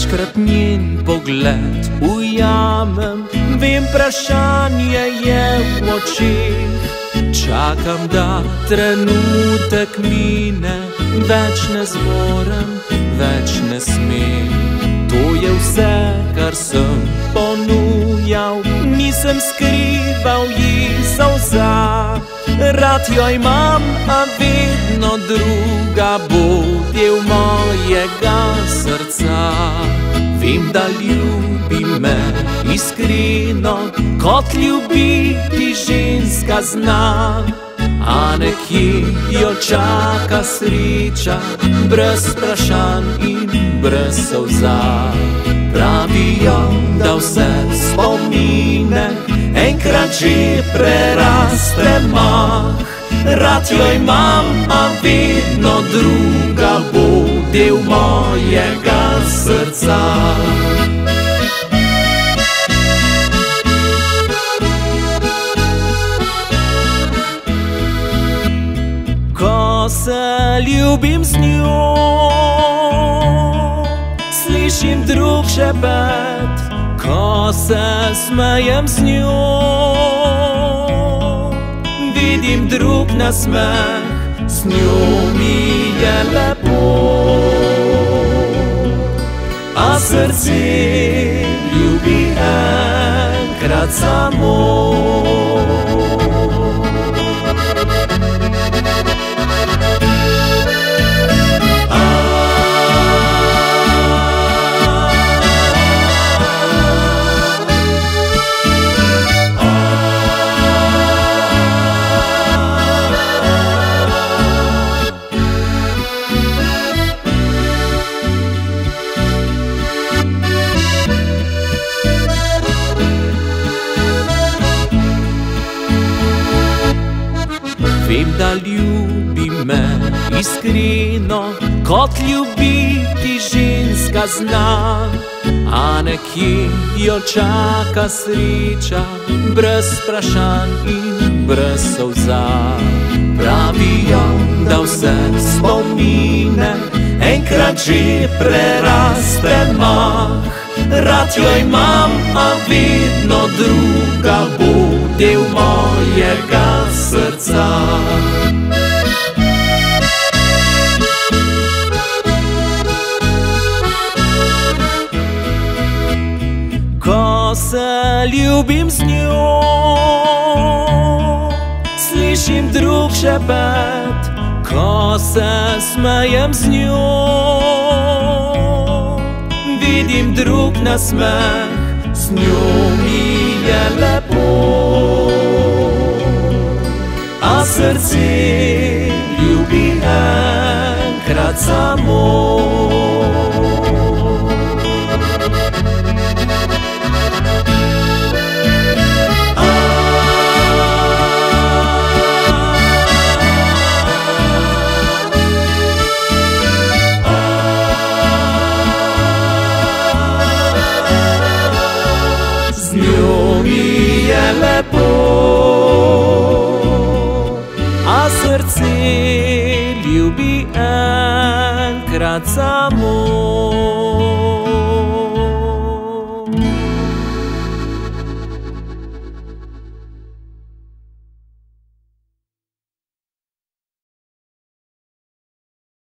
Večkrat njen pogled ujamem, vem, vprašanje je v očeh. Čakam, da trenutek mine, več ne zmorem, več ne smem. To je vse, kar sem ponujal, nisem skrival ji solza. Rad jo imam, a vedno druga bo del mojega srca. Vem, da ljubi me iskreno, kot ljubiti ženska zna. A nekje jo čaka sreča, brez vprašanj in brez solza. Pravijo, da vse spomine enkrat že preraste mah. Rad jo imam, a vedno druga bo del mojega srca. Ko se ljubim z njo, slišim drug šepet. Ko se smejem z njo, vidim drug nasmeh. Z njo mi je lepo, a srce ljubi enkrat samo. Vem, da ljubi me iskreno, kot ljubiti ženska zna. A nekje jo čaka sreča, brez vprašanj in brez solza. Pravijo, da vse spomine enkrat že preraste mah. Rad jo imam, a vedno druga bo del mojega srca. Ko se ljubim z njo, slišim drug šepet. Ko se smejem z njo, vidim drug nasmeh. Z njo mi je lepo, a srce ljubi enkrat samo. Z njo mi je lepo, a srce ljubi enkrat samo.